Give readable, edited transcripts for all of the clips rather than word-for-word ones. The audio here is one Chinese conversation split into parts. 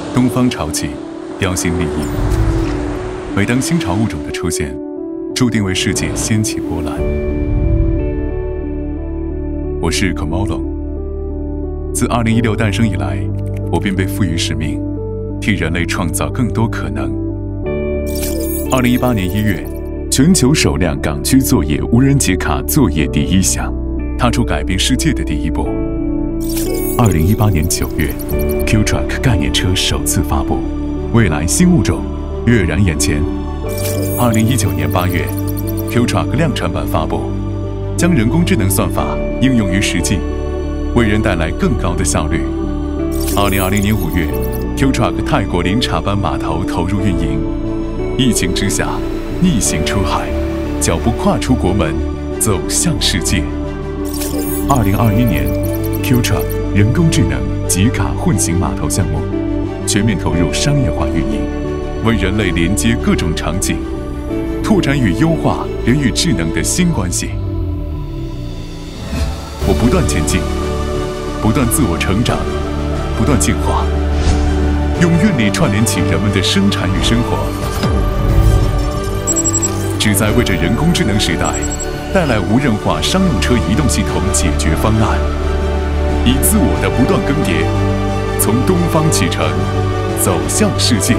东方潮起，标新立异。每当新潮物种的出现，注定为世界掀起波澜。我是 Qomolo。自2016诞生以来，我便被赋予使命，替人类创造更多可能。2018年1月，全球首辆港区作业无人解卡作业第一项，踏出改变世界的第一步。2018年9月，Q-shuttle 概念车首次发布，未来新物种跃然眼前。2019年8月，Q-shuttle 量产版发布，将人工智能算法应用于实际，为人带来更高的效率。2020年5月，Q-shuttle 泰国Laem Chabang码头投入运营。疫情之下，逆行出海，脚步跨出国门，走向世界。2021年 ，Q-shuttle 人工智能集卡混行码头项目全面投入商业化运营，为人类连接各种场景，拓展与优化人与智能的新关系。我不断前进，不断自我成长，不断进化，用愿力串联起人们的生产与生活，旨在为这人工智能时代带来无人化商用车移动系统解决方案，以自我的不断更迭，从东方启程，走向世界。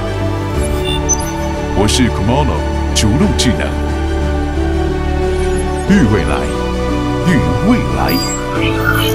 我是 Qomolo， 逐鹿智能，遇未来，遇未来。